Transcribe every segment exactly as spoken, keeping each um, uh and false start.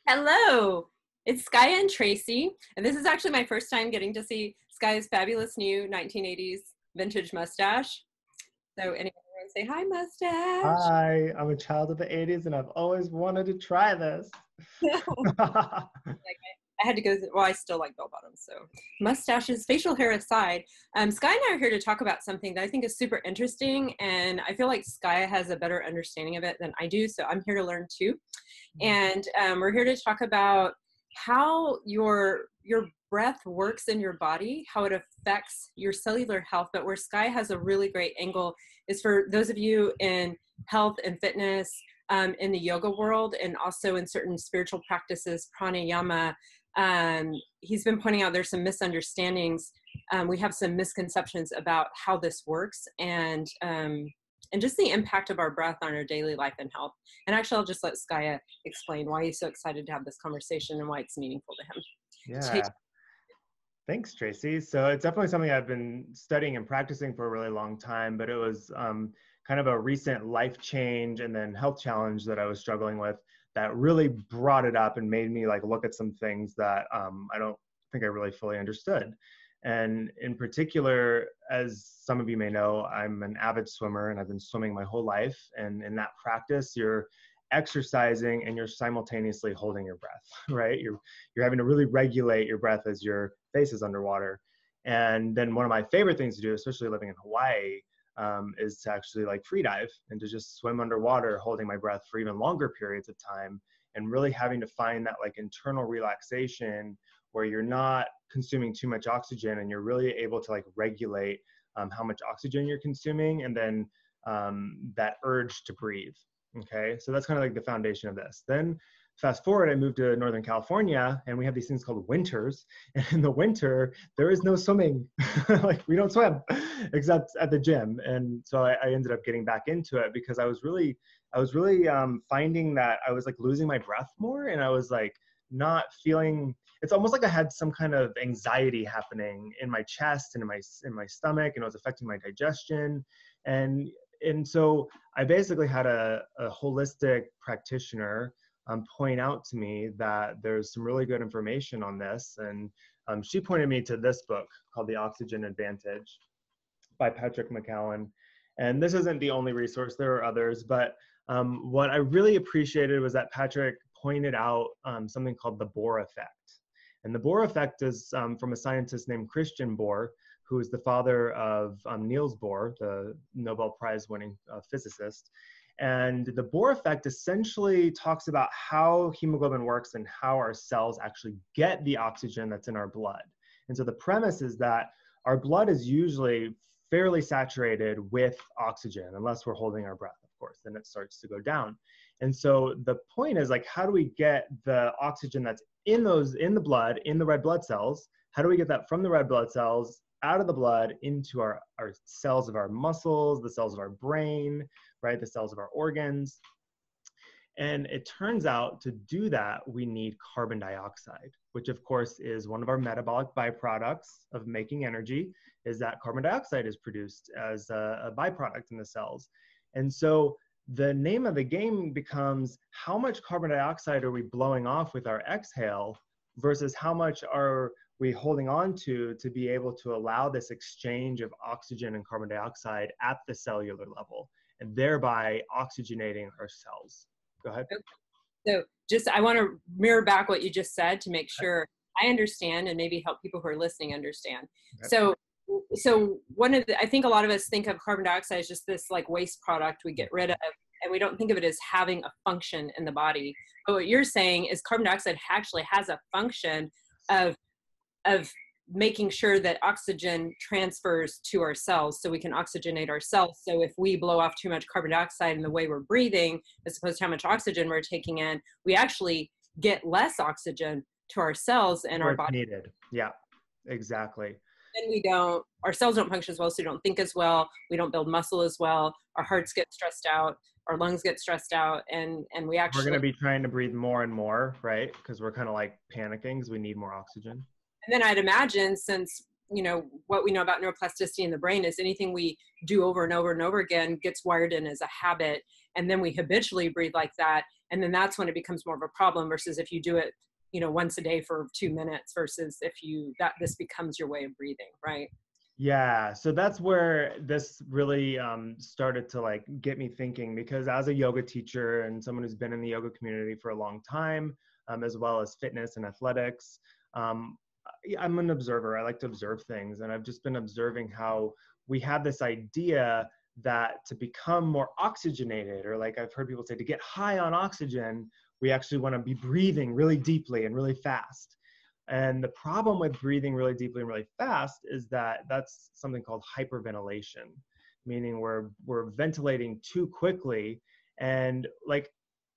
Hello, it's Skya and Traci, and this is actually my first time getting to see Skya's fabulous new nineteen eighties vintage mustache. So anyone say hi, mustache? Hi, I'm a child of the eighties and I've always wanted to try this. Like I, I had to go through, well, I still like bell bottoms, so mustaches, facial hair aside, um, Skya and I are here to talk about something that I think is super interesting, and I feel like Skya has a better understanding of it than I do, so I'm here to learn too. And um, we're here to talk about how your your breath works in your body, how it affects your cellular health. But where Skya has a really great angle is for those of you in health and fitness, um, in the yoga world, and also in certain spiritual practices, pranayama. Um, he's been pointing out there's some misunderstandings. Um, we have some misconceptions about how this works, and um, and just the impact of our breath on our daily life and health. And actually, I'll just let Skya explain why he's so excited to have this conversation and why it's meaningful to him. Yeah. Thanks, Traci. So it's definitely something I've been studying and practicing for a really long time, but it was um, kind of a recent life change and then health challenge that I was struggling with that really brought it up and made me like look at some things that um, I don't think I really fully understood. And in particular, as some of you may know, I'm an avid swimmer and I've been swimming my whole life. And in that practice, you're exercising and you're simultaneously holding your breath, right? You're, you're having to really regulate your breath as your face is underwater. And then one of my favorite things to do, especially living in Hawaii, um, is to actually like free dive and to just swim underwater, holding my breath for even longer periods of time, and really having to find that like internal relaxation where you're not consuming too much oxygen and you're really able to like regulate um, how much oxygen you're consuming, and then um, that urge to breathe. Okay, so that's kind of like the foundation of this. Then fast forward, I moved to Northern California and we have these things called winters. And in the winter, there is no swimming. Like we don't swim except at the gym. And so I, I ended up getting back into it because I was really, I was really um, finding that I was like losing my breath more, and I was like not feeling, it's almost like I had some kind of anxiety happening in my chest and in my, in my stomach, and it was affecting my digestion. And And so I basically had a, a holistic practitioner um, point out to me that there's some really good information on this. And um, she pointed me to this book called The Oxygen Advantage by Patrick McKeown. And this isn't the only resource, there are others, but um, what I really appreciated was that Patrick pointed out um, something called the Bohr effect. And the Bohr effect is um, from a scientist named Christian Bohr, who is the father of um, Niels Bohr, the Nobel Prize winning uh, physicist. And the Bohr effect essentially talks about how hemoglobin works and how our cells actually get the oxygen that's in our blood. And so the premise is that our blood is usually fairly saturated with oxygen, unless we're holding our breath, of course, then it starts to go down. And so the point is like, how do we get the oxygen that's in those, in the blood, in the red blood cells? How do we get that from the red blood cells out of the blood into our, our cells of our muscles, the cells of our brain, right? The cells of our organs. And it turns out to do that, we need carbon dioxide, which of course is one of our metabolic byproducts of making energy, is that carbon dioxide is produced as a, a byproduct in the cells. And so the name of the game becomes, how much carbon dioxide are we blowing off with our exhale versus how much are we holding on to to be able to allow this exchange of oxygen and carbon dioxide at the cellular level, and thereby oxygenating our cells. Go ahead. So just, I want to mirror back what you just said to make sure I understand and maybe help people who are listening understand. Okay. So, so one of the, I think a lot of us think of carbon dioxide as just this like waste product we get rid of, and we don't think of it as having a function in the body. But what you're saying is carbon dioxide actually has a function of of making sure that oxygen transfers to our cells so we can oxygenate our cells. So if we blow off too much carbon dioxide in the way we're breathing, as opposed to how much oxygen we're taking in, we actually get less oxygen to our cells and our body. Needed. Yeah, exactly. And we don't, our cells don't function as well, so we don't think as well, we don't build muscle as well, our hearts get stressed out, our lungs get stressed out, and, and we actually- We're gonna be trying to breathe more and more, right? Because we're kind of like panicking because we need more oxygen. And then I'd imagine, since, you know, what we know about neuroplasticity in the brain is anything we do over and over and over again gets wired in as a habit. And then we habitually breathe like that. And then that's when it becomes more of a problem versus if you do it, you know, once a day for two minutes versus if you, that this becomes your way of breathing, right? Yeah, so that's where this really um, started to like get me thinking, because as a yoga teacher and someone who's been in the yoga community for a long time, um, as well as fitness and athletics, um, I- I'm an observer. I like to observe things, and I've just been observing how we have this idea that to become more oxygenated, or like I've heard people say, to get high on oxygen, we actually want to be breathing really deeply and really fast. And the problem with breathing really deeply and really fast is that that's something called hyperventilation, meaning we're we're ventilating too quickly. And like,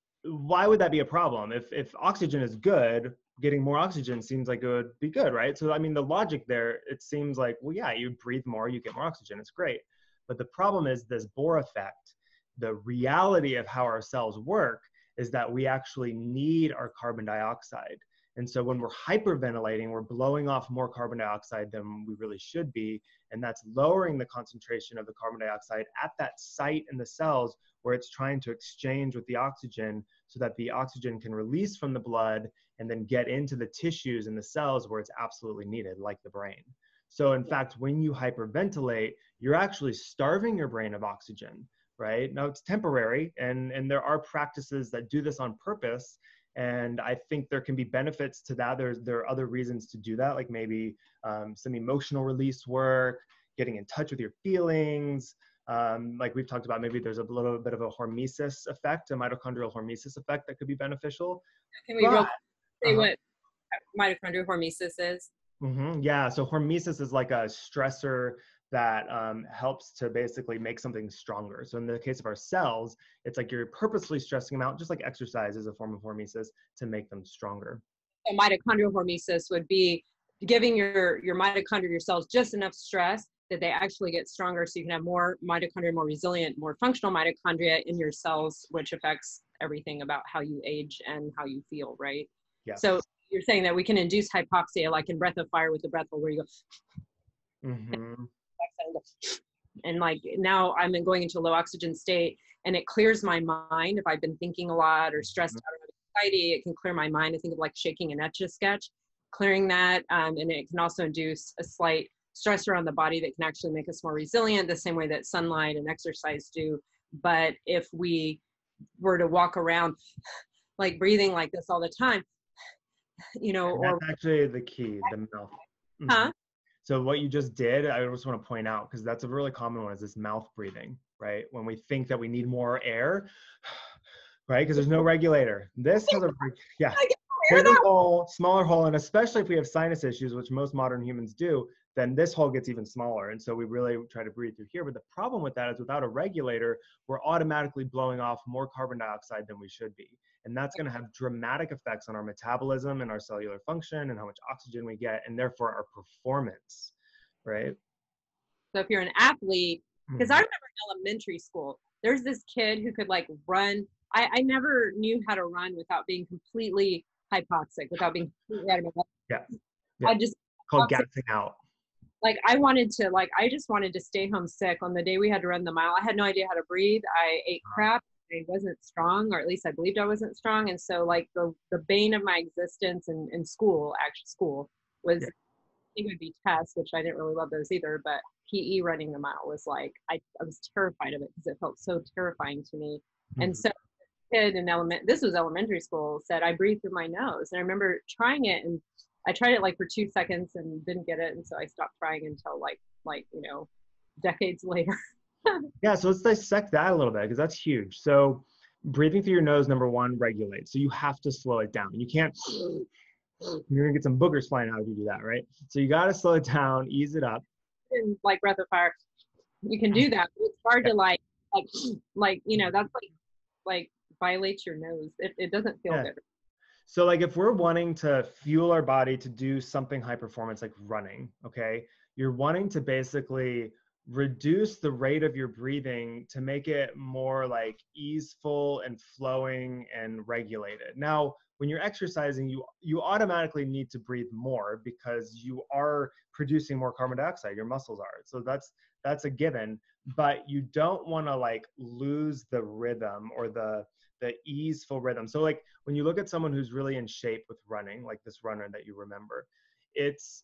why would that be a problem? If if oxygen is good, getting more oxygen seems like it would be good, right? So I mean, the logic there, it seems like, well, yeah, you breathe more, you get more oxygen, it's great. But the problem is this Bohr effect. The reality of how our cells work is that we actually need our carbon dioxide. And so when we're hyperventilating, we're blowing off more carbon dioxide than we really should be. And that's lowering the concentration of the carbon dioxide at that site in the cells where it's trying to exchange with the oxygen so that the oxygen can release from the blood and then get into the tissues in the cells where it's absolutely needed, like the brain. So in fact, when you hyperventilate, you're actually starving your brain of oxygen, right? Now it's temporary, and, and there are practices that do this on purpose. And I think there can be benefits to that. There's, there are other reasons to do that, like maybe um, some emotional release work, getting in touch with your feelings. Um, like we've talked about, maybe there's a little bit of a hormesis effect, a mitochondrial hormesis effect that could be beneficial. Can we But, real quick say uh-huh. what mitochondrial hormesis is? Mm-hmm. Yeah, so hormesis is like a stressor that um, helps to basically make something stronger. So in the case of our cells, it's like you're purposely stressing them out, just like exercise is a form of hormesis, to make them stronger. So mitochondrial hormesis would be giving your, your mitochondria, your cells, just enough stress that they actually get stronger so you can have more mitochondria, more resilient, more functional mitochondria in your cells, which affects everything about how you age and how you feel, right? Yes. So you're saying that we can induce hypoxia, like in Breath of Fire with the breath hold, where you go, Mm-hmm. and like now I'm going into a low oxygen state, and it clears my mind. If I've been thinking a lot or stressed out or anxiety, it can clear my mind. I think of like shaking an etch a sketch, clearing that, um, and it can also induce a slight stressor on the body that can actually make us more resilient, the same way that sunlight and exercise do. But if we were to walk around like breathing like this all the time, you know, And or that's actually the key, the mouth. Mm-hmm. huh? So what you just did, I just want to point out, because that's a really common one, is this mouth breathing, right? When we think that we need more air, right? Because there's no regulator. This has a, yeah, bigger hole, smaller hole, and especially if we have sinus issues, which most modern humans do, then this hole gets even smaller. And so we really try to breathe through here. But the problem with that is without a regulator, we're automatically blowing off more carbon dioxide than we should be. And that's going to have dramatic effects on our metabolism and our cellular function and how much oxygen we get, and therefore our performance, right? So if you're an athlete, because Mm-hmm. I remember in elementary school, there's this kid who could like run. I, I never knew how to run without being completely hypoxic, without being completely out of my life. Yeah. Yeah. I just Called toxic. gassing out. Like I wanted to, like I just wanted to stay home sick. On the day we had to run the mile, I had no idea how to breathe. I ate crap. I wasn't strong, or at least I believed I wasn't strong. And so like the the bane of my existence in, in school, actually school, was Yeah. I think it would be tests, which I didn't really love those either, but P E running the mile was like, I, I was terrified of it because it felt so terrifying to me. Mm-hmm. And so kid in element, this was elementary school, said I breathe through my nose. And I remember trying it, and I tried it like for two seconds and didn't get it. And so I stopped trying until like, like, you know, decades later. Yeah, so let's dissect that a little bit, because that's huge. So breathing through your nose, number one, regulates. So you have to slow it down. You can't, you're gonna get some boogers flying out if you do that, right? So you gotta slow it down, ease it up. And like Breath of Fire, you can do that. But it's hard Yeah. to like, like, like, you know, that's like, like violates your nose. It, it doesn't feel Yeah. good. So like if we're wanting to fuel our body to do something high performance like running, okay, you're wanting to basically reduce the rate of your breathing to make it more like easeful and flowing and regulated. Now, when you're exercising, you you automatically need to breathe more because you are producing more carbon dioxide, your muscles are. So that's, that's a given, but you don't want to like lose the rhythm or the, the easeful rhythm. So like when you look at someone who's really in shape with running, like this runner that you remember, it's,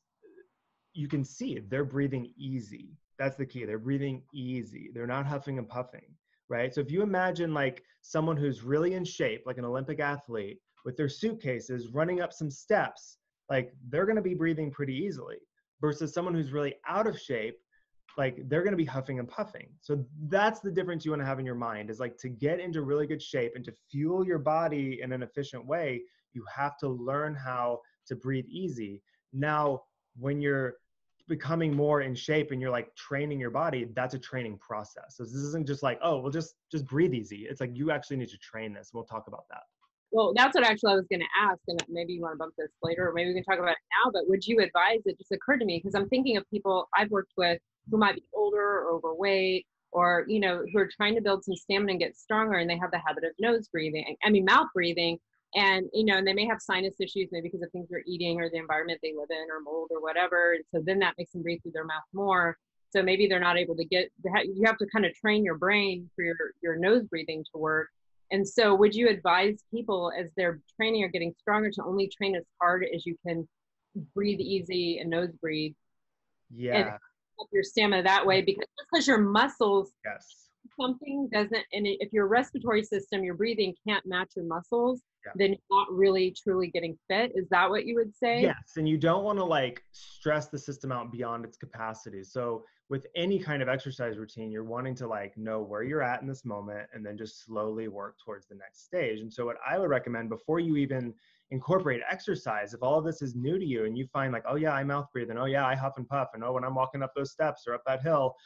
you can see they're breathing easy. That's the key. They're breathing easy. They're not huffing and puffing, right? So if you imagine like someone who's really in shape, like an Olympic athlete with their suitcases running up some steps, like they're going to be breathing pretty easily versus someone who's really out of shape, like they're going to be huffing and puffing. So that's the difference you want to have in your mind, is like to get into really good shape and to fuel your body in an efficient way, you have to learn how to breathe easy. Now, when you're becoming more in shape and you're like training your body, that's a training process. So this isn't just like, oh, well, just, just breathe easy. It's like, you actually need to train this. We'll talk about that. Well, that's what actually I was going to ask, and maybe you want to bump this later, or maybe we can talk about it now, but would you advise, it just occurred to me, because I'm thinking of people I've worked with who might be older or overweight, or, you know, who are trying to build some stamina and get stronger, and they have the habit of nose breathing, I mean, mouth breathing, and, you know, and they may have sinus issues, maybe because of things they're eating or the environment they live in or mold or whatever. And so then that makes them breathe through their mouth more. So maybe they're not able to get, you have to kind of train your brain for your, your nose breathing to work. And so would you advise people as they're training or getting stronger to only train as hard as you can breathe easy and nose breathe? Yeah. And up your stamina that way, because just because your muscles, yes, something doesn't, and if your respiratory system, your breathing can't match your muscles, yeah, then you're not really truly getting fit. Is that what you would say? Yes, and you don't want to like stress the system out beyond its capacity. So with any kind of exercise routine, you're wanting to like know where you're at in this moment and then just slowly work towards the next stage. And so what I would recommend before you even incorporate exercise, if all of this is new to you and you find like, oh yeah, I mouth breathe, and oh yeah, I huff and puff, and oh, when I'm walking up those steps or up that hill,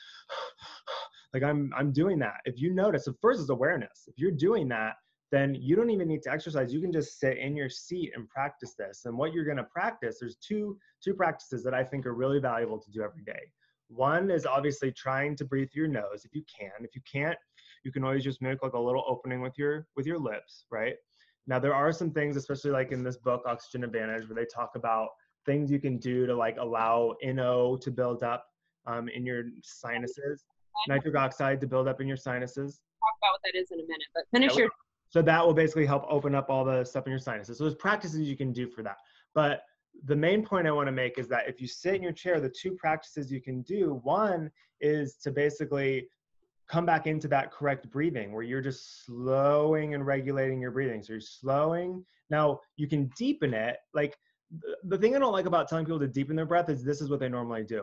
like I'm, I'm doing that. If you notice, so first is awareness. If you're doing that, then you don't even need to exercise. You can just sit in your seat and practice this. And what you're going to practice, there's two, two practices that I think are really valuable to do every day. One is obviously trying to breathe through your nose if you can. If you can't, you can always just make like a little opening with your, with your lips, right? Now there are some things, especially like in this book, Oxygen Advantage, where they talk about things you can do to like allow N O to build up um, in your sinuses, nitric oxide to build up in your sinuses. Talk about what that is in a minute, but finish Yeah, your. So that will basically help open up all the stuff in your sinuses. So there's practices you can do for that. But the main point I want to make is that if you sit in your chair, the two practices you can do, one is to basically come back into that correct breathing where you're just slowing and regulating your breathing. So you're slowing. Now you can deepen it. Like the thing I don't like about telling people to deepen their breath is this is what they normally do.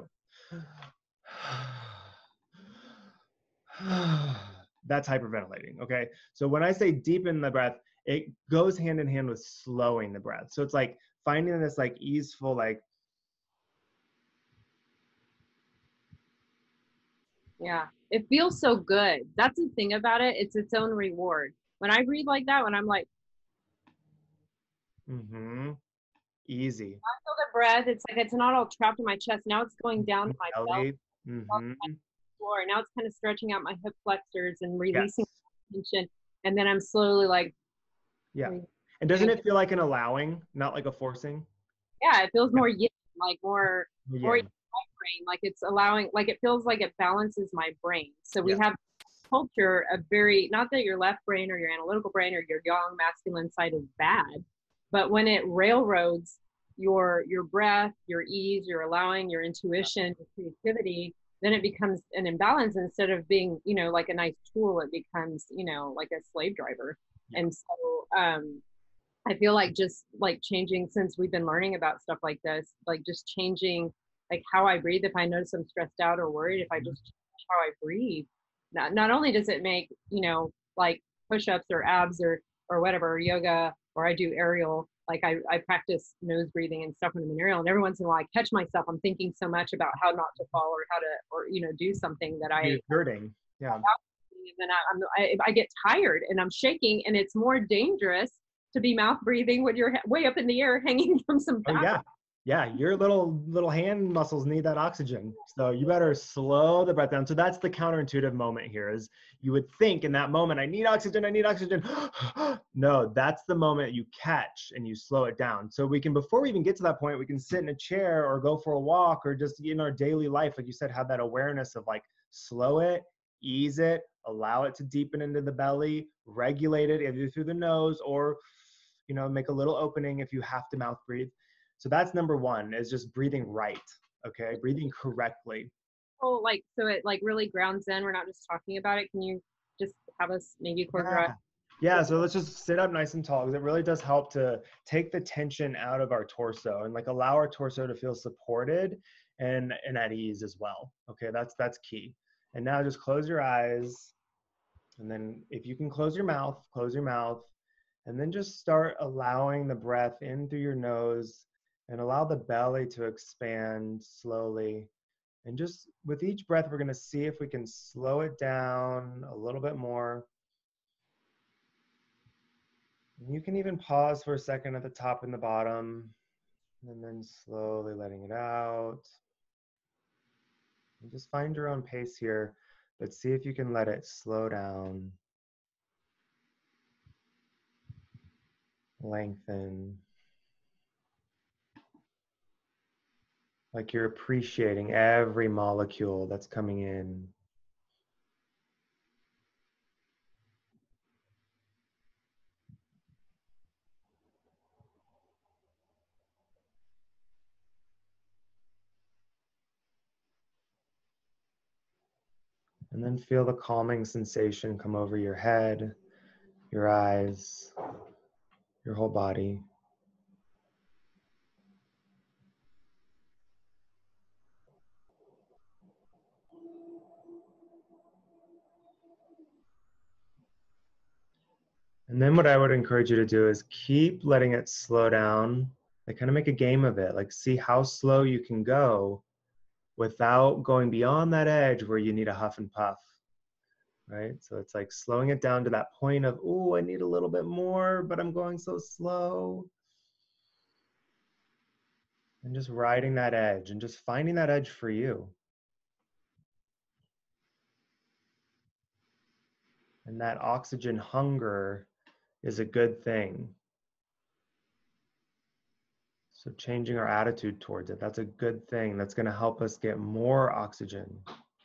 That's hyperventilating, okay? So when I say deepen the breath, it goes hand in hand with slowing the breath. So it's like finding this like easeful, like. Yeah, it feels so good. That's the thing about it. It's its own reward. When I breathe like that, when I'm like. Mm-hmm. Easy. I feel the breath. It's like it's not all trapped in my chest. Now it's going down to my belly. Mm-hmm. Floor. Now it's kind of stretching out my hip flexors and releasing Yes. tension. And then I'm slowly like. Yeah. And doesn't it feel like an allowing, not like a forcing? Yeah, it feels more yin, like more, Yeah. more brain. Like it's allowing, like it feels like it balances my brain. So we Yeah. have culture of very, not that your left brain or your analytical brain or your young masculine side is bad, but when it railroads your your breath, your ease, your allowing, your intuition, your creativity, then it becomes an imbalance. Instead of being, you know, like a nice tool, it becomes, you know, like a slave driver. Yeah. And so um, I feel like just like changing, since we've been learning about stuff like this, like just changing like how I breathe. If I notice I'm stressed out or worried, if I just change how I breathe, not, not only does it make, you know, like push-ups or abs or, or whatever, or yoga, or I do aerial, like I, I practice nose breathing and stuff when I'm in aerial, and every once in a while I catch myself, I'm thinking so much about how not to fall or how to, or, you know, do something that I, You're hurting. Yeah. And then I, I'm, I, I get tired and I'm shaking, and it's more dangerous to be mouth breathing when you're way up in the air hanging from some Oh yeah. Yeah, your little little hand muscles need that oxygen. So you better slow the breath down. So that's the counterintuitive moment here is you would think in that moment, I need oxygen, I need oxygen. No, that's the moment you catch and you slow it down. So we can, before we even get to that point, we can sit in a chair or go for a walk or just in our daily life, like you said, have that awareness of like, slow it, ease it, allow it to deepen into the belly, regulate it either through the nose or, you know, make a little opening if you have to mouth breathe. So that's number one, is just breathing right. Okay, breathing correctly. Oh, like, so it like really grounds in. We're not just talking about it. Can you just have us maybe close your eyes? Yeah. Yeah, so let's just sit up nice and tall because it really does help to take the tension out of our torso and like allow our torso to feel supported and, and at ease as well. Okay, that's that's key. And now just close your eyes. And then if you can close your mouth, close your mouth. And then just start allowing the breath in through your nose and allow the belly to expand slowly. And just with each breath, we're going to see if we can slow it down a little bit more. And you can even pause for a second at the top and the bottom, and then slowly letting it out. And just find your own pace here, but see if you can let it slow down, lengthen. Like you're appreciating every molecule that's coming in. And then feel the calming sensation come over your head, your eyes, your whole body. And then what I would encourage you to do is keep letting it slow down. Like kind of make a game of it. Like see how slow you can go without going beyond that edge where you need a huff and puff. Right? So it's like slowing it down to that point of, oh, I need a little bit more, but I'm going so slow. And just riding that edge and just finding that edge for you. And that oxygen hunger is a good thing. So changing our attitude towards it, that's a good thing. That's going to help us get more oxygen.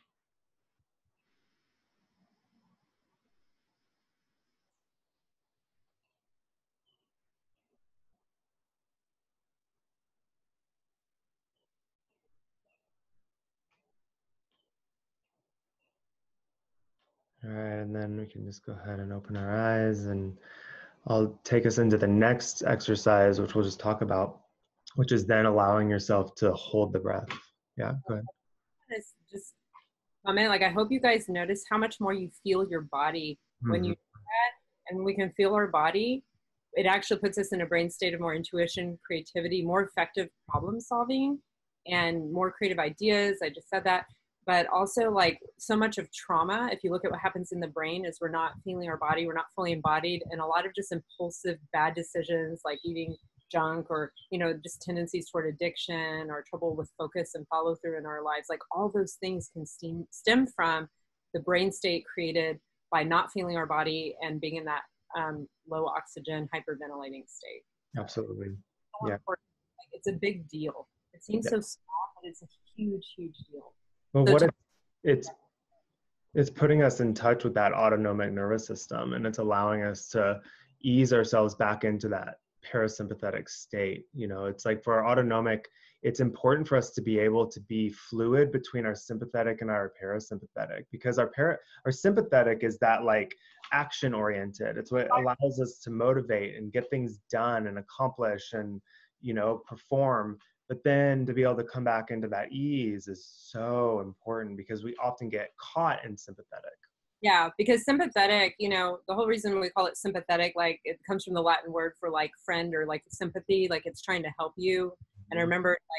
All right, and then we can just go ahead and open our eyes, and I'll take us into the next exercise, which we'll just talk about, which is then allowing yourself to hold the breath. Yeah, go ahead. It's just comment, like I hope you guys notice how much more you feel your body when Mm-hmm. you do that, and we can feel our body. It actually puts us in a brain state of more intuition, creativity, more effective problem solving, and more creative ideas. I just said that. But also, like, so much of trauma, if you look at what happens in the brain, is we're not feeling our body, we're not fully embodied, and a lot of just impulsive bad decisions like eating junk or, you know, just tendencies toward addiction or trouble with focus and follow through in our lives, like all those things can stem, stem from the brain state created by not feeling our body and being in that um, low oxygen hyperventilating state. Absolutely. So Yeah. important. Like, it's a big deal. It seems Yeah. so small, but it's a huge, huge deal. Well, So what to- it, it's it's putting us in touch with that autonomic nervous system, and it's allowing us to ease ourselves back into that parasympathetic state. You know, it's like for our autonomic, it's important for us to be able to be fluid between our sympathetic and our parasympathetic, because our para, our sympathetic is that like action oriented. It's what allows us to motivate and get things done and accomplish and, you know, perform. But then to be able to come back into that ease is so important, because we often get caught in sympathetic. Yeah, because sympathetic, you know, the whole reason we call it sympathetic, like it comes from the Latin word for like friend or like sympathy, like it's trying to help you. And I remember like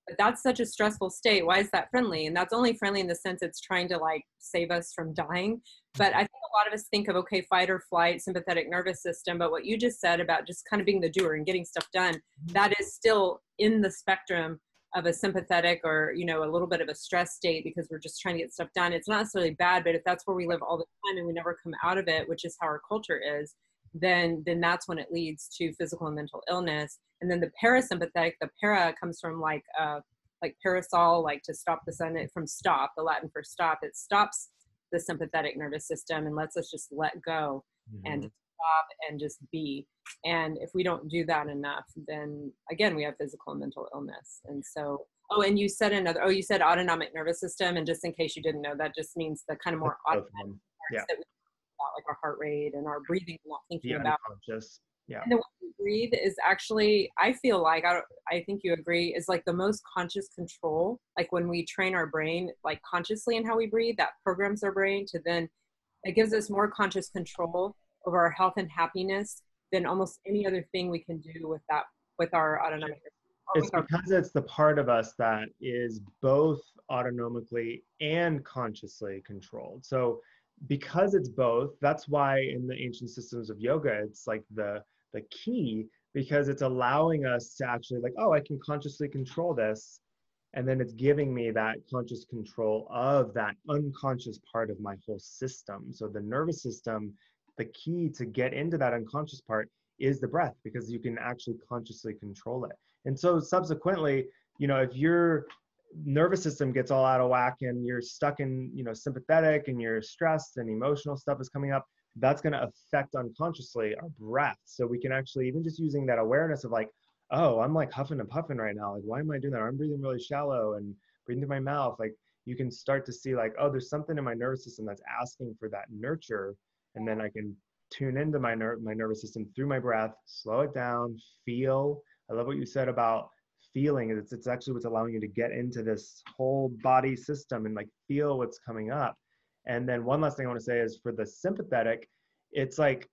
But that's such a stressful state. Why is that friendly? And that's only friendly in the sense it's trying to like save us from dying. But I think a lot of us think of, okay, fight or flight, sympathetic nervous system. But what you just said about just kind of being the doer and getting stuff done, that is still in the spectrum of a sympathetic or, you know, a little bit of a stress state because we're just trying to get stuff done. It's not necessarily bad, but if that's where we live all the time and we never come out of it, which is how our culture is, then then that's when it leads to physical and mental illness. And then the parasympathetic, the para comes from like uh like parasol, like to stop the sun, from stop, the Latin for stop. It stops the sympathetic nervous system and lets us just let go mm-hmm. and stop and just be. And if we don't do that enough, then again we have physical and mental illness. And so oh, and you said another oh you said autonomic nervous system, and just in case you didn't know, that just means the kind of more automatic parts yeah. that we about, like our heart rate and our breathing, not thinking the about unconscious. Yeah. And the way we breathe is actually, I feel like, I, I think you agree, is like the most conscious control. Like when we train our brain, like consciously in how we breathe, that programs our brain to then, it gives us more conscious control over our health and happiness than almost any other thing we can do with that, with our autonomic. It's because it's the part of us that is both autonomically and consciously controlled. So because it's both, that's why in the ancient systems of yoga, it's like the the key, because it's allowing us to actually like, oh, I can consciously control this. And then it's giving me that conscious control of that unconscious part of my whole system. So the nervous system, the key to get into that unconscious part is the breath, because you can actually consciously control it. And so subsequently, you know, if your nervous system gets all out of whack and you're stuck in, you know, sympathetic and you're stressed and emotional stuff is coming up, that's going to affect unconsciously our breath. So we can actually, even just using that awareness of like, oh, I'm like huffing and puffing right now. Like, why am I doing that? I'm breathing really shallow and breathing through my mouth. Like, you can start to see like, oh, there's something in my nervous system that's asking for that nurture. And then I can tune into my, ner- my nervous system through my breath, slow it down, feel. I love what you said about feeling. It's, it's actually what's allowing you to get into this whole body system and like feel what's coming up. And then one last thing I want to say is for the sympathetic, it's like,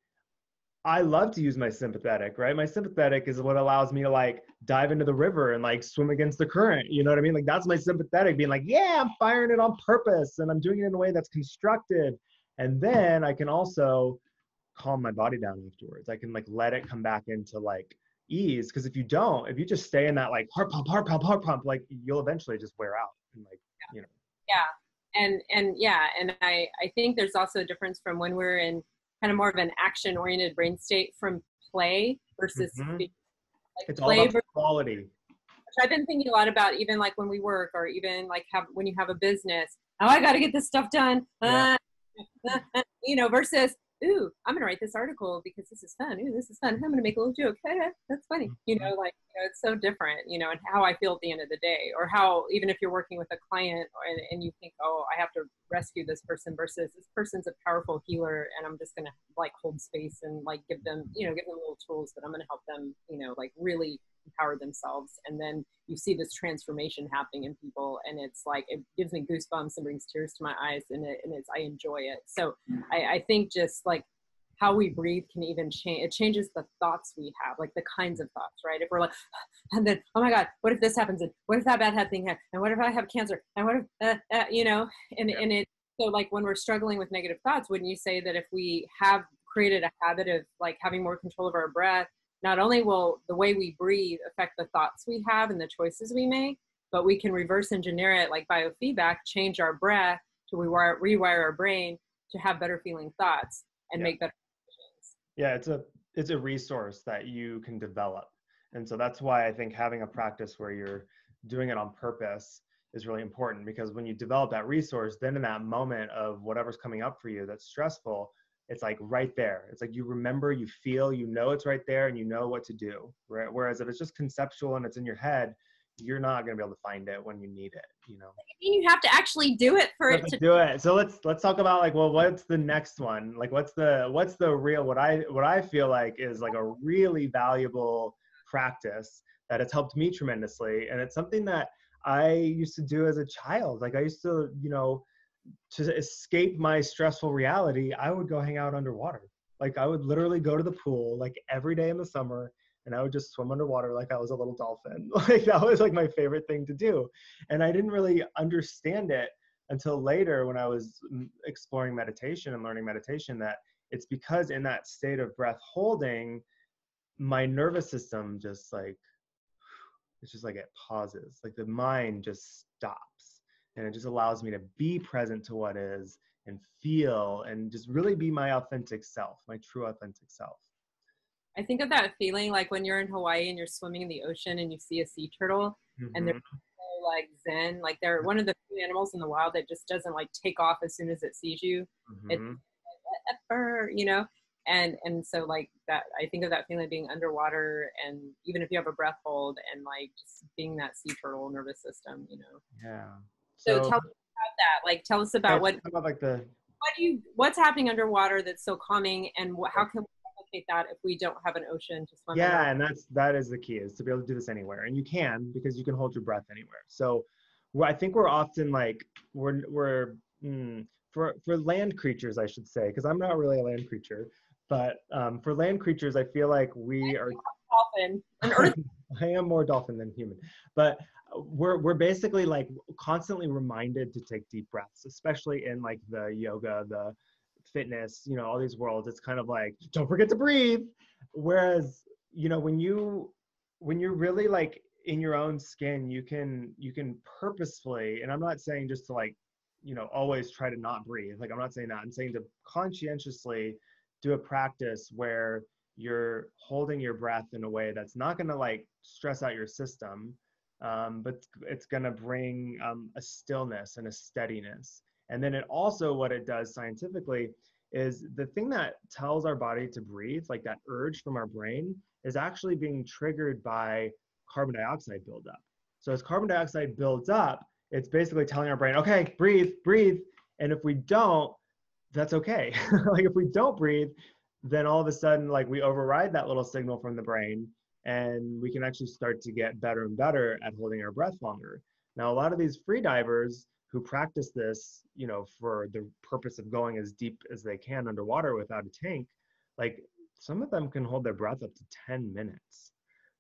I love to use my sympathetic, right? My sympathetic is what allows me to like dive into the river and like swim against the current. You know what I mean? Like that's my sympathetic, being like, yeah, I'm firing it on purpose and I'm doing it in a way that's constructive. And then I can also calm my body down afterwards. I can like let it come back into like ease. Because if you don't, if you just stay in that like heart pump, heart pump, heart pump, like you'll eventually just wear out and like, you know. Yeah. And, and yeah, and I, I think there's also a difference from when we're in kind of more of an action-oriented brain state from play versus mm-hmm. like it's play all about versus, quality. Which I've been thinking a lot about, even like when we work or even like have when you have a business. Oh, I got to get this stuff done, yeah. uh, you know, versus ooh, I'm gonna write this article because this is fun. Ooh, this is fun. I'm gonna make a little joke. That's funny. You know, like you know, it's so different. You know, and how I feel at the end of the day, or how even if you're working with a client and, and you think, oh, I have to rescue this person versus this person's a powerful healer, and I'm just gonna like hold space and like give them, you know, give them little tools that I'm gonna help them, you know, like really empower themselves. And then you see this transformation happening in people, and it's like it gives me goosebumps and brings tears to my eyes, and it and it's I enjoy it. So I, I think just like how we breathe can even change. It changes the thoughts we have, like the kinds of thoughts, right? If we're like, and then oh my God, what if this happens? And what if that bad head thing happens? And what if I have cancer? And what if uh, uh, you know? And yeah. and it so like when we're struggling with negative thoughts, wouldn't you say that if we have created a habit of like having more control of our breath, not only will the way we breathe affect the thoughts we have and the choices we make, but we can reverse engineer it like biofeedback, change our breath to rewire, rewire our brain to have better feeling thoughts and yeah. make better decisions. Yeah, it's a it's a resource that you can develop. And so that's why I think having a practice where you're doing it on purpose is really important, because when you develop that resource, then in that moment of whatever's coming up for you that's stressful, it's like right there. It's like you remember, you feel, you know it's right there, and you know what to do. Right? Whereas if it's just conceptual and it's in your head, you're not going to be able to find it when you need it. You know. I mean, you have to actually do it for it to do it. So let's let's talk about like, well, what's the next one? Like, what's the what's the real what I what I feel like is like a really valuable practice that has helped me tremendously, and it's something that I used to do as a child. Like I used to, you know. to escape my stressful reality, I would go hang out underwater. Like I would literally go to the pool like every day in the summer and I would just swim underwater like I was a little dolphin. Like that was like my favorite thing to do. And I didn't really understand it until later when I was exploring meditation and learning meditation, that it's because in that state of breath holding, my nervous system just like, it's just like it pauses, like the mind just stops, and it just allows me to be present to what is and feel and just really be my authentic self, my true authentic self. I think of that feeling like when you're in Hawaii and you're swimming in the ocean and you see a sea turtle, mm-hmm. and they're so like zen, like they're one of the few animals in the wild that just doesn't like take off as soon as it sees you. Mm-hmm. It's like, whatever, you know? And and so like that, I think of that feeling of being underwater, and even if you have a breath hold, and like just being that sea turtle nervous system, you know? Yeah. So, so tell us about that. Like, tell us about what, about like the, what do you, what's happening underwater that's so calming, and what, how can we replicate that if we don't have an ocean to swim in? Yeah, and that's, that is the key, is to be able to do this anywhere. And you can, because you can hold your breath anywhere. So well, I think we're often like, we're, we're mm, for, for land creatures, I should say, because I'm not really a land creature. But um, for land creatures, I feel like we are dolphin. An earth. I am more dolphin than human, but we're we're basically like constantly reminded to take deep breaths, especially in like the yoga, the fitness, you know, all these worlds. It's kind of like, don't forget to breathe. Whereas, you know, when you when you're really like in your own skin, you can you can purposefully, and I'm not saying just to like, you know, always try to not breathe. Like I'm not saying that. I'm saying to conscientiously do a practice where you're holding your breath in a way that's not going to like stress out your system, um, but it's going to bring um, a stillness and a steadiness. And then it also, what it does scientifically is the thing that tells our body to breathe, like that urge from our brain, is actually being triggered by carbon dioxide buildup. So as carbon dioxide builds up, it's basically telling our brain, okay, breathe, breathe. And if we don't, that's okay. Like if we don't breathe, then all of a sudden, like we override that little signal from the brain, and we can actually start to get better and better at holding our breath longer. Now, a lot of these free divers who practice this, you know, for the purpose of going as deep as they can underwater without a tank, like some of them can hold their breath up to ten minutes.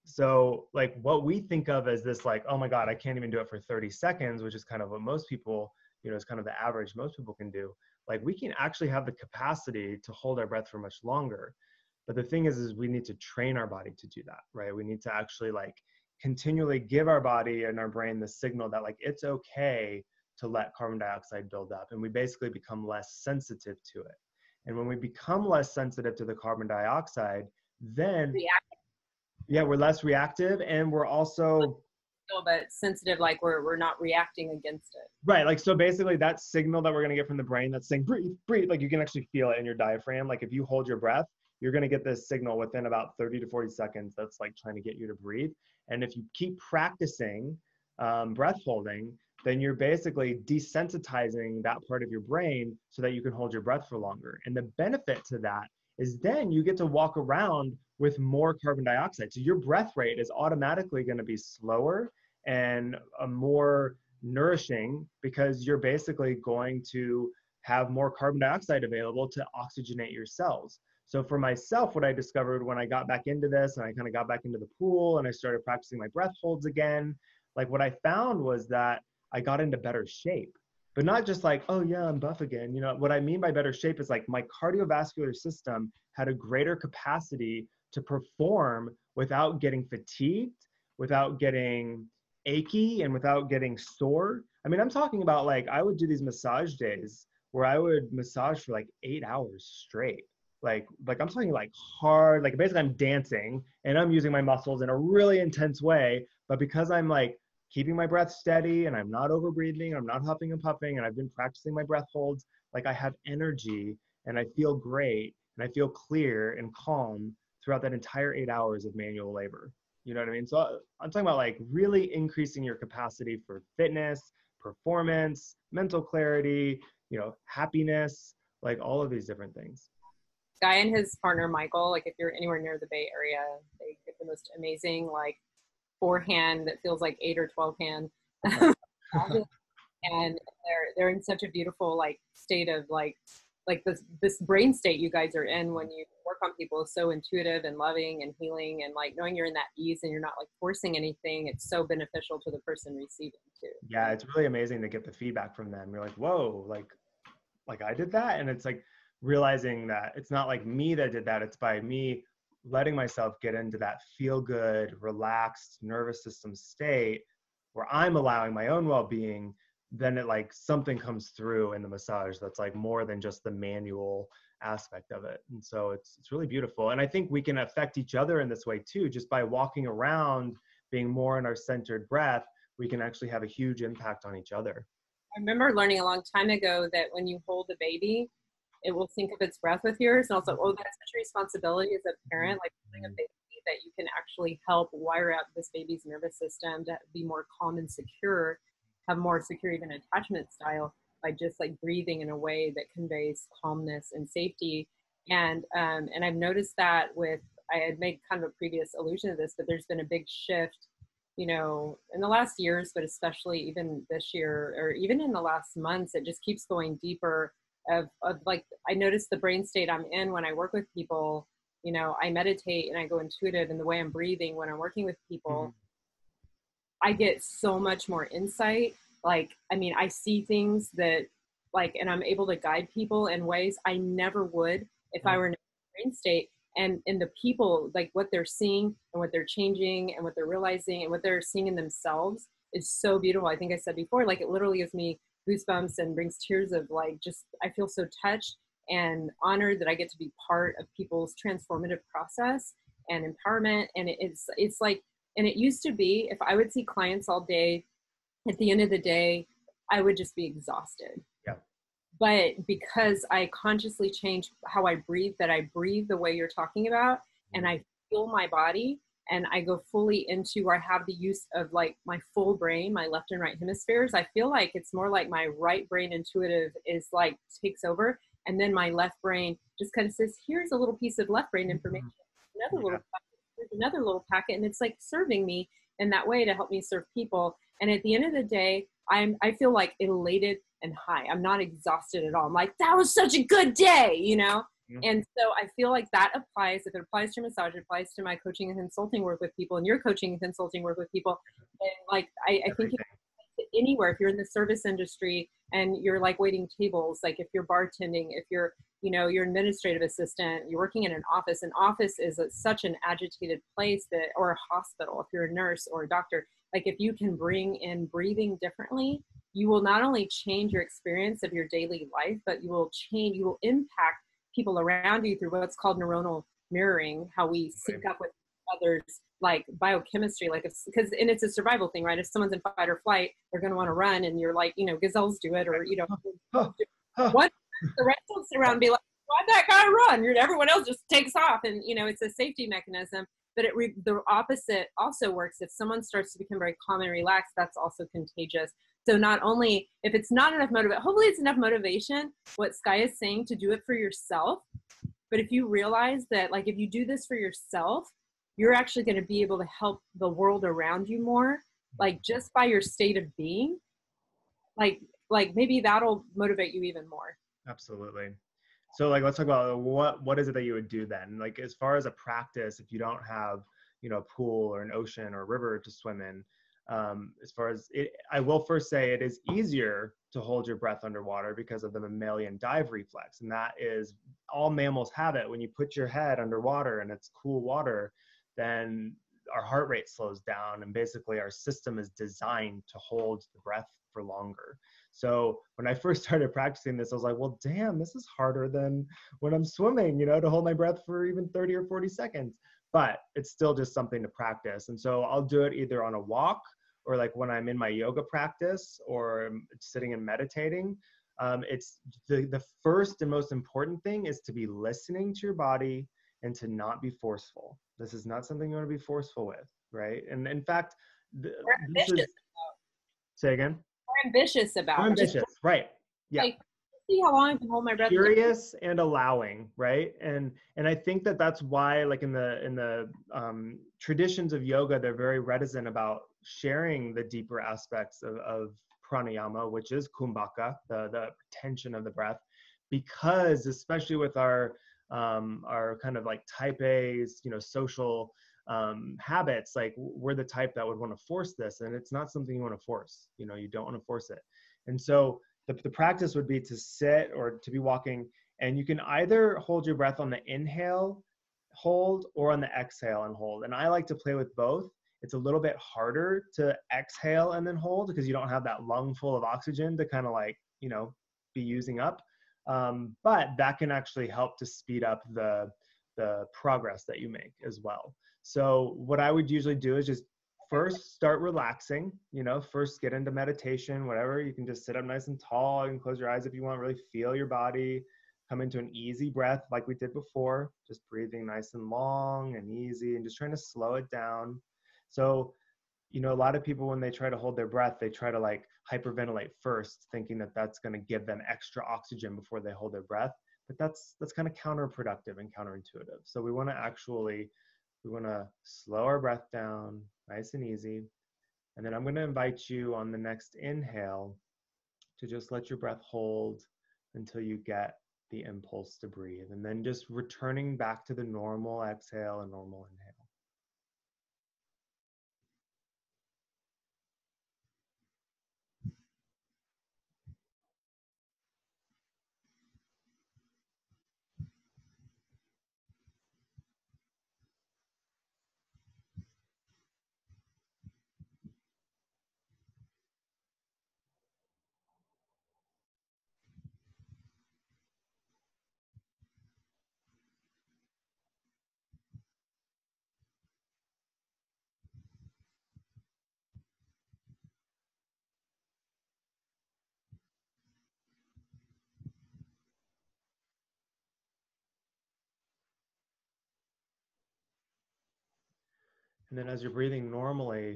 So like what we think of as this, like, oh my God, I can't even do it for thirty seconds, which is kind of what most people, you know, is kind of the average most people can do. Like we can actually have the capacity to hold our breath for much longer. But the thing is, is we need to train our body to do that, right? We need to actually like continually give our body and our brain the signal that like, it's okay to let carbon dioxide build up. And we basically become less sensitive to it. And when we become less sensitive to the carbon dioxide, then reactive. Yeah, we're less reactive, and we're also but sensitive, like we're we're not reacting against it. Right, like so basically that signal that we're gonna get from the brain that's saying breathe, breathe, like you can actually feel it in your diaphragm. Like if you hold your breath, you're gonna get this signal within about thirty to forty seconds that's like trying to get you to breathe. And if you keep practicing um, breath holding, then you're basically desensitizing that part of your brain so that you can hold your breath for longer. And the benefit to that is then you get to walk around with more carbon dioxide. So your breath rate is automatically going to be slower and a more nourishing, because you're basically going to have more carbon dioxide available to oxygenate your cells. So for myself, what I discovered when I got back into this and I kind of got back into the pool and I started practicing my breath holds again, like what I found was that I got into better shape. But not just like, oh yeah, I'm buff again. You know, what I mean by better shape is like my cardiovascular system had a greater capacity to perform without getting fatigued, without getting achy, and without getting sore. I mean, I'm talking about like, I would do these massage days where I would massage for like eight hours straight. Like, like I'm talking like hard, like basically I'm dancing and I'm using my muscles in a really intense way. But because I'm like keeping my breath steady and I'm not over breathing, I'm not huffing and puffing, and I've been practicing my breath holds, like I have energy and I feel great and I feel clear and calm throughout that entire eight hours of manual labor. You know what I mean? So I'm talking about like really increasing your capacity for fitness, performance, mental clarity, you know, happiness, like all of these different things. Guy and his partner, Michael, like if you're anywhere near the Bay Area, they get the most amazing, like forehand that feels like eight or twelve hand. And they're, they're in such a beautiful like state of like like this, this brain state you guys are in when you work on people is so intuitive and loving and healing, and like knowing you're in that ease and you're not like forcing anything. It's so beneficial to the person receiving too. Yeah, it's really amazing to get the feedback from them. You're like, whoa, like, like I did that. And it's like realizing that it's not like me that did that. It's by me letting myself get into that feel good, relaxed nervous system state where I'm allowing my own well-being. Then it like something comes through in the massage that's like more than just the manual aspect of it. And so it's it's really beautiful. And I think we can affect each other in this way too, just by walking around, being more in our centered breath, we can actually have a huge impact on each other. I remember learning a long time ago that when you hold a baby, it will sync up its breath with yours. And also, oh, that's such a responsibility as a parent, like holding a baby, that you can actually help wire up this baby's nervous system to be more calm and secure, have more secure even attachment style by just like breathing in a way that conveys calmness and safety. And um, and I've noticed that with, I had made kind of a previous allusion to this, but there's been a big shift, you know, in the last years, but especially even this year, or even in the last months, it just keeps going deeper of, of like, I notice the brain state I'm in when I work with people. You know, I meditate and I go intuitive in the way I'm breathing when I'm working with people. Mm-hmm. I get so much more insight. Like, I mean, I see things that like, and I'm able to guide people in ways I never would if I were in a brain state. And in the people, like what they're seeing and what they're changing and what they're realizing and what they're seeing in themselves is so beautiful. I think I said before, like it literally gives me goosebumps and brings tears of like, just, I feel so touched and honored that I get to be part of people's transformative process and empowerment. And it's, it's like, and it used to be, if I would see clients all day, at the end of the day, I would just be exhausted. Yeah. But because I consciously changed how I breathe, that I breathe the way you're talking about, and I feel my body, and I go fully into where I have the use of like my full brain, my left and right hemispheres. I feel like it's more like my right brain intuitive is like takes over. And then my left brain just kind of says, here's a little piece of left brain information, another little packet, here's another little packet. And it's like serving me in that way to help me serve people. And at the end of the day, I'm, I feel like elated and high. I'm not exhausted at all. I'm like, that was such a good day, you know? Mm-hmm. And so I feel like that applies, if it applies to massage, it applies to my coaching and consulting work with people and your coaching and consulting work with people. And like, I, I think anywhere, if you're in the service industry and you're like waiting tables, like if you're bartending, if you're, you know, you're an administrative assistant, you're working in an office, an office is a, such an agitated place that, or a hospital, if you're a nurse or a doctor, like if you can bring in breathing differently, you will not only change your experience of your daily life, but you will change, you will impact people around you through what's called neuronal mirroring, how we sync up with others, like biochemistry, like if, because, and it's a survival thing, right? If someone's in fight or flight, they're going to want to run, and you're like, you know, gazelles do it, or, you know, what the rest will sit around and be like, why'd that guy run? You're, everyone else just takes off. And, you know, it's a safety mechanism, but it re, the opposite also works. If someone starts to become very calm and relaxed, that's also contagious. So not only, if it's not enough motivation, hopefully it's enough motivation, what Skya is saying, to do it for yourself. But if you realize that, like, if you do this for yourself, you're actually going to be able to help the world around you more, like just by your state of being, like, like maybe that'll motivate you even more. Absolutely. So like, let's talk about what, what is it that you would do then? Like, as far as a practice, if you don't have, you know, a pool or an ocean or a river to swim in, um, as far as it, I will first say it is easier to hold your breath underwater because of the mammalian dive reflex. And that is, all mammals have it. When you put your head underwater and it's cool water, then our heart rate slows down, and basically our system is designed to hold the breath for longer. So when I first started practicing this, I was like, well, damn, this is harder than when I'm swimming, you know, to hold my breath for even thirty or forty seconds. But it's still just something to practice. And so I'll do it either on a walk, or like when I'm in my yoga practice or sitting and meditating. Um, it's the, the first and most important thing is to be listening to your body and to not be forceful. This is not something you want to be forceful with, right? And in fact, the, this is, say again? We're ambitious about We're ambitious, just, right? Yeah. Like, see how long I can hold my breath. Curious and allowing, right? And and I think that that's why, like in the in the um, traditions of yoga, they're very reticent about sharing the deeper aspects of, of pranayama, which is kumbhaka, the the tension of the breath, because especially with our um, our kind of like type A's, you know, social um, habits, like we're the type that would want to force this, and it's not something you want to force. You know, you don't want to force it. And so the, the practice would be to sit or to be walking, and you can either hold your breath on the inhale, hold, or on the exhale and hold. And I like to play with both. It's a little bit harder to exhale and then hold because you don't have that lung full of oxygen to kind of like, you know, be using up. Um, but that can actually help to speed up the, the progress that you make as well. So what I would usually do is just first start relaxing, you know, first get into meditation, whatever. You can just sit up nice and tall. You can close your eyes if you want, really feel your body, come into an easy breath like we did before, just breathing nice and long and easy and just trying to slow it down. So, you know, a lot of people, when they try to hold their breath, they try to like hyperventilate first, thinking that that's going to give them extra oxygen before they hold their breath. But that's, that's kind of counterproductive and counterintuitive. So we want to actually, we want to slow our breath down, nice and easy. And then I'm going to invite you on the next inhale to just let your breath hold until you get the impulse to breathe. And then just returning back to the normal exhale and normal inhale. And then as you're breathing normally,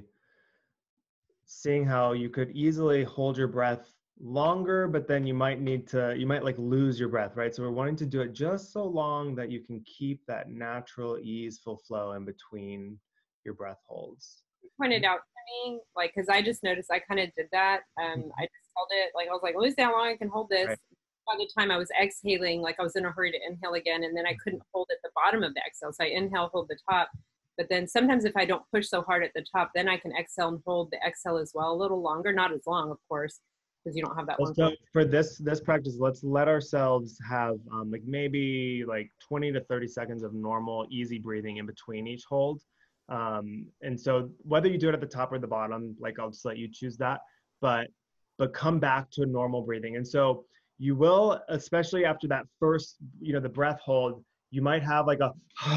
seeing how you could easily hold your breath longer, but then you might need to, you might like lose your breath, right? So we're wanting to do it just so long that you can keep that natural, easeful flow in between your breath holds. You pointed out to me, like, because I just noticed I kind of did that. Um, I just held it, like, I was like, let me see how long I can hold this. Right. By the time I was exhaling, like I was in a hurry to inhale again, and then I couldn't hold at the bottom of the exhale. So I inhale, hold the top. But then sometimes if I don't push so hard at the top, then I can exhale and hold the exhale as well a little longer, not as long, of course, because you don't have that one. So for this this practice, let's let ourselves have um, like maybe like twenty to thirty seconds of normal, easy breathing in between each hold. Um, and so whether you do it at the top or the bottom, like I'll just let you choose that, but but come back to a normal breathing. And so you will, especially after that first, you know, the breath hold, you might have like a,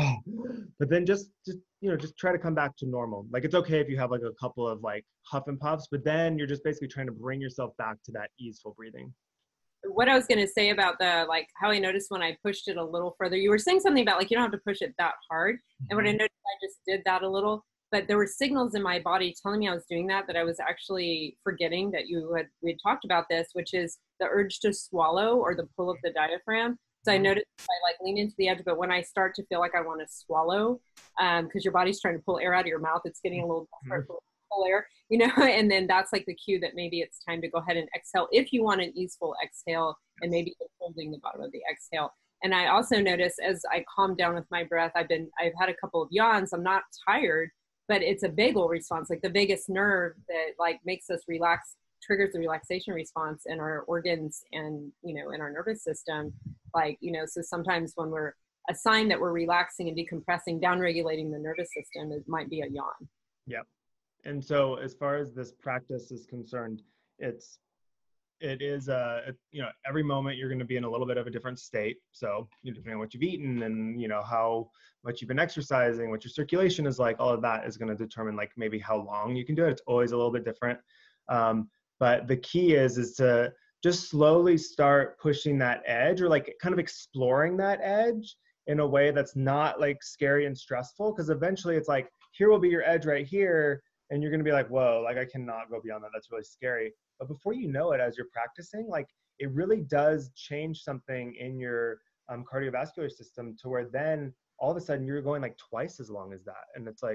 but then just, just, you know, just try to come back to normal. Like it's okay if you have like a couple of like huff and puffs, but then you're just basically trying to bring yourself back to that easeful breathing. What I was going to say about the, like how I noticed when I pushed it a little further, you were saying something about like, you don't have to push it that hard. Mm-hmm. And when I noticed, I just did that a little, but there were signals in my body telling me I was doing that, that I was actually forgetting that you had, we had talked about this, which is the urge to swallow or the pull of the diaphragm. So I noticed I like lean into the edge, but when I start to feel like I want to swallow, um, because your body's trying to pull air out of your mouth, it's getting a little desperate for pull air, you know, and then that's like the cue that maybe it's time to go ahead and exhale if you want an easeful exhale, and maybe holding the bottom of the exhale. And I also notice as I calm down with my breath, I've been, I've had a couple of yawns. I'm not tired, but it's a vagal response, like the vagus nerve that like makes us relax, triggers the relaxation response in our organs and, you know, in our nervous system. Like, you know, so sometimes when we're a sign that we're relaxing and decompressing, downregulating the nervous system, it might be a yawn. Yeah. And so as far as this practice is concerned, it's, it is, uh, it, you know, every moment you're going to be in a little bit of a different state. So you know, depending on what you've eaten and, you know, how much you've been exercising, what your circulation is like, all of that is going to determine like maybe how long you can do it. It's always a little bit different. Um, but the key is, is to just slowly start pushing that edge, or like kind of exploring that edge in a way that's not like scary and stressful. Cause eventually it's like, here will be your edge right here. And you're going to be like, whoa, like I cannot go beyond that. That's really scary. But before you know it, as you're practicing, like it really does change something in your um, cardiovascular system to where then all of a sudden you're going like twice as long as that. And it's like,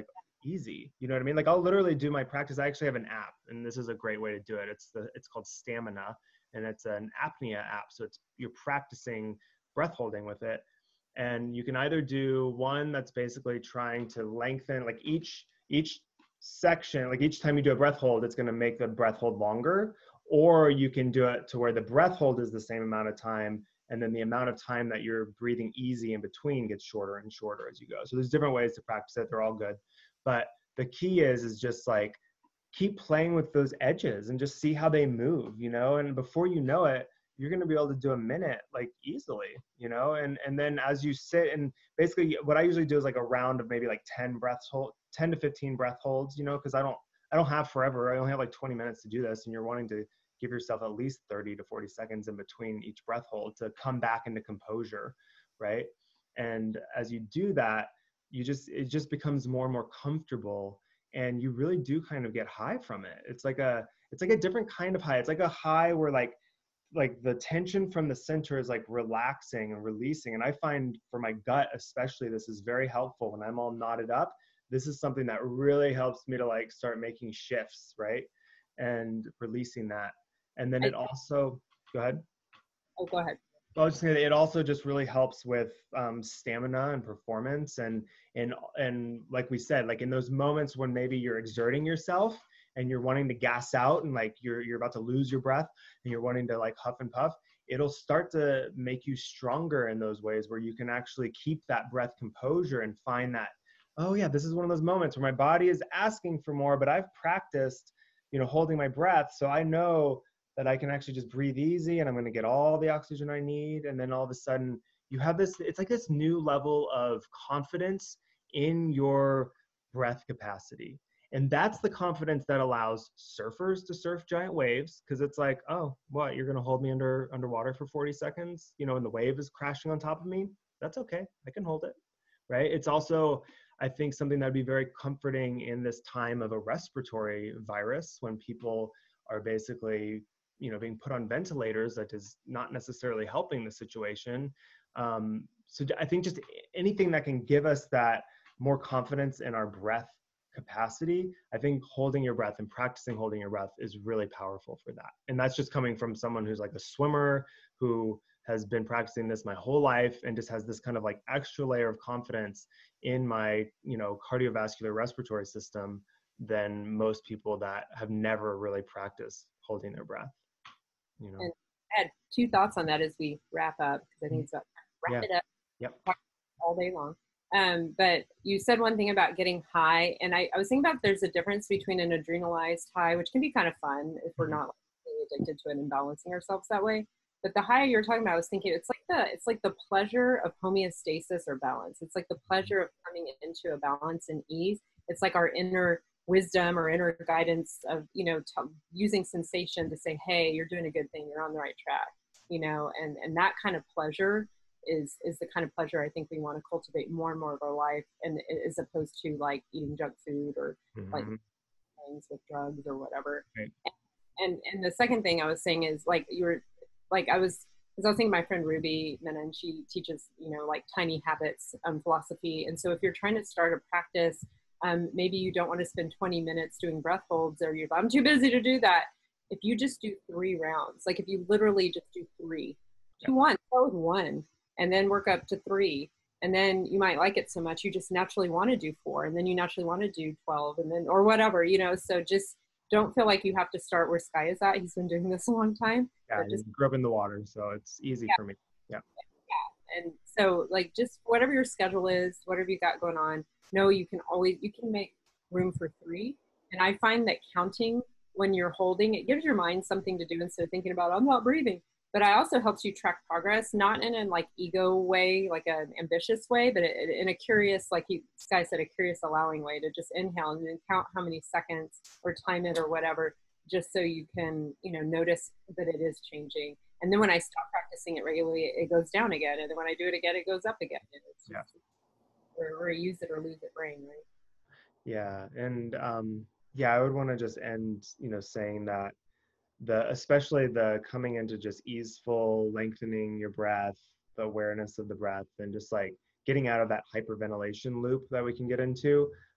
easy. You know what I mean? Like I'll literally do my practice. I actually have an app, and this is a great way to do it. It's the it's called Stamina, and it's an apnea app. So it's you're practicing breath holding with it. And you can either do one that's basically trying to lengthen, like each each section, like each time you do a breath hold, it's going to make the breath hold longer. Or you can do it to where the breath hold is the same amount of time, and then the amount of time that you're breathing easy in between gets shorter and shorter as you go. So there's different ways to practice it. They're all good. But the key is, is just like, keep playing with those edges and just see how they move, you know, and before you know it, you're going to be able to do a minute like easily, you know, and, and then as you sit, and basically what I usually do is like a round of maybe like ten breaths hold, ten to fifteen breath holds, you know, cause I don't, I don't have forever. I only have like twenty minutes to do this, and you're wanting to give yourself at least thirty to forty seconds in between each breath hold to come back into composure. Right. And as you do that, you just, it just becomes more and more comfortable, and you really do kind of get high from it. It's like a, it's like a different kind of high. It's like a high where like, like the tension from the center is like relaxing and releasing. And I find for my gut, especially, this is very helpful when I'm all knotted up. This is something that really helps me to like start making shifts, right? And releasing that. And then it also, go ahead. Oh, go ahead. I was just gonna say, it also just really helps with um, stamina and performance. And, and, and like we said, like in those moments when maybe you're exerting yourself and you're wanting to gas out, and like you're, you're about to lose your breath and you're wanting to like huff and puff, it'll start to make you stronger in those ways where you can actually keep that breath composure and find that, oh yeah, this is one of those moments where my body is asking for more, but I've practiced, you know, holding my breath. So I know that I can actually just breathe easy, and I'm going to get all the oxygen I need. And then all of a sudden you have this, it's like this new level of confidence in your breath capacity. And that's the confidence that allows surfers to surf giant waves. Cause it's like, oh, what, you're going to hold me under underwater for forty seconds, you know, and the wave is crashing on top of me. That's okay. I can hold it. Right. It's also, I think, something that'd be very comforting in this time of a respiratory virus, when people are basically, you know, being put on ventilators, that is not necessarily helping the situation. Um, so I think just anything that can give us that more confidence in our breath capacity, I think holding your breath and practicing holding your breath is really powerful for that. And that's just coming from someone who's like a swimmer who has been practicing this my whole life, and just has this kind of like extra layer of confidence in my, you know, cardiovascular respiratory system than most people that have never really practiced holding their breath. You know, And I had two thoughts on that as we wrap up, because I think it's about wrap yeah. it up. Yep. All day long. Um, but you said one thing about getting high, and I, I was thinking about there's a difference between an adrenalized high, which can be kind of fun if we're not like, really addicted to it and balancing ourselves that way. But the high you're talking about, I was thinking it's like the it's like the pleasure of homeostasis or balance. It's like the pleasure of coming into a balance and ease. It's like our inner wisdom or inner guidance of, you know, t- using sensation to say, hey, you're doing a good thing, you're on the right track, you know, and and that kind of pleasure is is the kind of pleasure I think we want to cultivate more and more of our life, and as opposed to like eating junk food or mm-hmm. like things with drugs or whatever. Right. And and the second thing I was saying is, like, you were like I was because I was thinking my friend Ruby Menon, she teaches, you know, like tiny habits um, philosophy. And so if you're trying to start a practice, um, maybe you don't want to spend twenty minutes doing breath holds, or you're I'm too busy to do that. If you just do three rounds, like if you literally just do three, do yeah. one, start with one, and then work up to three. And then you might like it so much, you just naturally want to do four, and then you naturally want to do twelve, and then, or whatever, you know, so just don't feel like you have to start where Skya is at. He's been doing this a long time. Yeah, just grew up in the water, so it's easy yeah. for me. Yeah. Yeah. And so like, just whatever your schedule is, whatever you got going on, know you can always, you can make room for three. And I find that counting when you're holding, it gives your mind something to do instead of thinking about, I'm not breathing. But it also helps you track progress, not in a like ego way, like an ambitious way, but it, in a curious, like he, Skya said, a curious allowing way to just inhale and then count how many seconds or time it or whatever, just so you can, you know, notice that it is changing. And then when I stop practicing it regularly, it goes down again. And then when I do it again, it goes up again. And it's just, yeah. or, or use it or lose it brain, right? Yeah. And um, yeah, I would want to just end, you know, saying that the, especially the coming into just easeful, lengthening your breath, the awareness of the breath, and just like getting out of that hyperventilation loop that we can get into.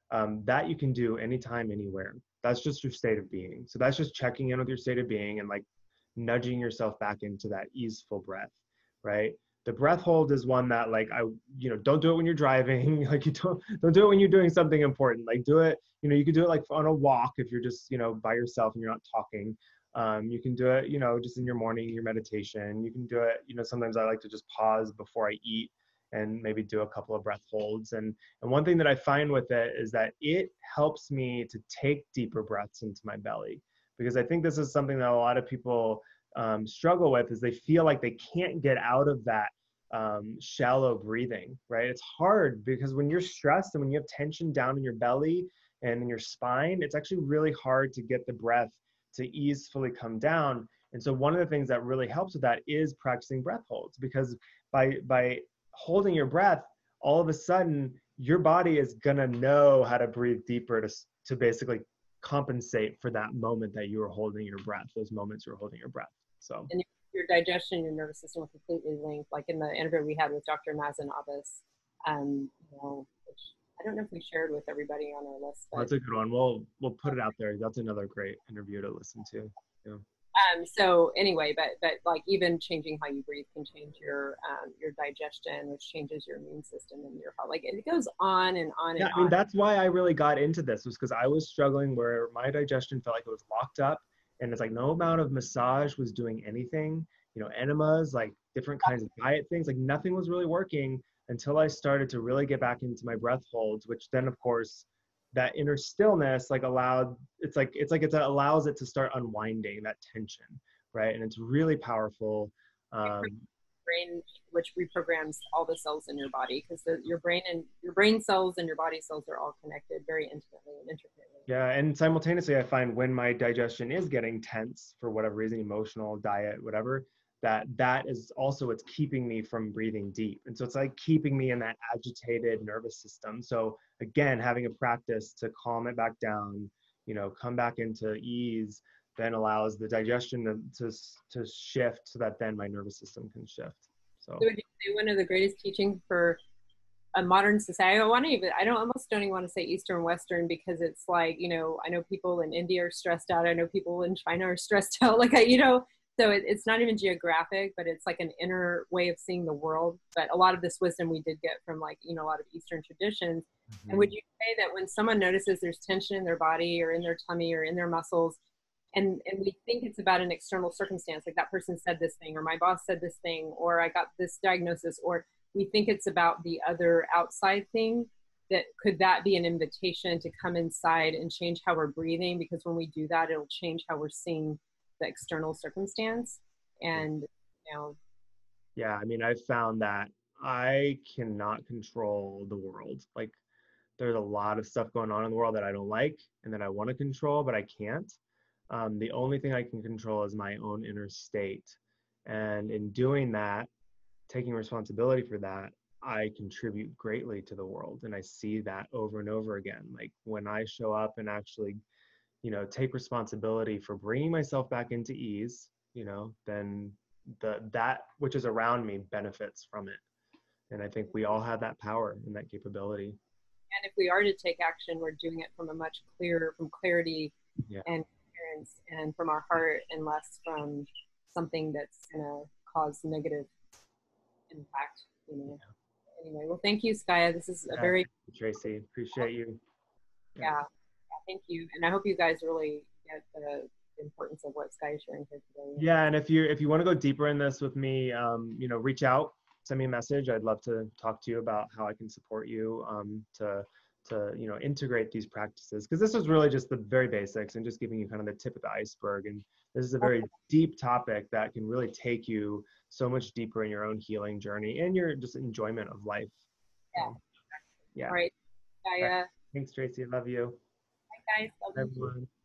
um, that you can do anytime, anywhere. That's just your state of being. So that's just checking in with your state of being and like nudging yourself back into that easeful breath, right? The breath hold is one that like I, you know, don't do it when you're driving. Like you don't, don't do it when you're doing something important. Like do it, you know, you could do it like on a walk if you're just, you know, by yourself and you're not talking. Um, you can do it, you know, just in your morning, your meditation. You can do it, you know, sometimes I like to just pause before I eat and maybe do a couple of breath holds. And, and one thing that I find with it is that it helps me to take deeper breaths into my belly, because I think this is something that a lot of people um, struggle with, is they feel like they can't get out of that um, shallow breathing, right? It's hard because when you're stressed and when you have tension down in your belly and in your spine, it's actually really hard to get the breath to easefully come down. And so one of the things that really helps with that is practicing breath holds, because by by holding your breath, all of a sudden your body is gonna know how to breathe deeper to, to basically compensate for that moment that you were holding your breath, those moments you were holding your breath. So And your digestion, your nervous system are completely linked. Like in the interview we had with Doctor Mazen Abbas, um, you know, which I don't know if we shared with everybody on our list. But that's a good one. We'll we'll put it out there. That's another great interview to listen to. Yeah. Um, so anyway, but but like even changing how you breathe can change your um, your digestion, which changes your immune system and your heart. Like it goes on and on and Yeah, on. I mean, that's why I really got into this, was because I was struggling where my digestion felt like it was locked up, and it's like no amount of massage was doing anything. You know, enemas, like different kinds of diet things, like nothing was really working until I started to really get back into my breath holds, which then of course that inner stillness like allowed, it's like it's like it allows it to start unwinding that tension, right? And it's really powerful. Um, Brain, which reprograms all the cells in your body, because your brain and your brain cells and your body cells are all connected very intimately and intricately. Yeah, and simultaneously, I find when my digestion is getting tense for whatever reason, emotional, diet, whatever, that that is also what's keeping me from breathing deep. And so it's like keeping me in that agitated nervous system. So again, having a practice to calm it back down, you know, come back into ease, then allows the digestion to to, to shift so that then my nervous system can shift. So, So would you say one of the greatest teachings for a modern society? I want to even, I don't almost don't even want to say Eastern Western, because it's like, you know, I know people in India are stressed out. I know people in China are stressed out. Like, I, you know, so it, it's not even geographic, but it's like an inner way of seeing the world. But a lot of this wisdom we did get from, like, you know, a lot of Eastern traditions. Mm-hmm. And would you say that when someone notices there's tension in their body or in their tummy or in their muscles, and, and we think it's about an external circumstance, like that person said this thing, or my boss said this thing, or I got this diagnosis, or we think it's about the other outside thing, that could that be an invitation to come inside and change how we're breathing? Because when we do that, it'll change how we're seeing the external circumstance. And, you know. Yeah, I mean, I've found that I cannot control the world. Like, there's a lot of stuff going on in the world that I don't like and that I want to control, but I can't. Um, the only thing I can control is my own inner state. And in doing that, taking responsibility for that, I contribute greatly to the world. And I see that over and over again. Like when I show up and actually, you know, take responsibility for bringing myself back into ease, you know, then the that which is around me benefits from it. And I think we all have that power and that capability. And if we are to take action, we're doing it from a much clearer, from clarity yeah. and coherence, and from our heart, and less from something that's going to cause negative impact, you know. Yeah. Anyway, well, thank you, Skya. This is a yeah, very Traci, appreciate you. Yeah. yeah, thank you, and I hope you guys really get the importance of what Skya is sharing here today. Yeah, and if you if you want to go deeper in this with me, um, you know, reach out, send me a message. I'd love to talk to you about how I can support you um, to to you know integrate these practices, because this is really just the very basics and just giving you kind of the tip of the iceberg. And this is a very deep topic that can really take you so much deeper in your own healing journey and your just enjoyment of life. Yeah. So, yeah. All right. Skya. Thanks, Traci. Love you. Bye, guys. Love you. Everyone.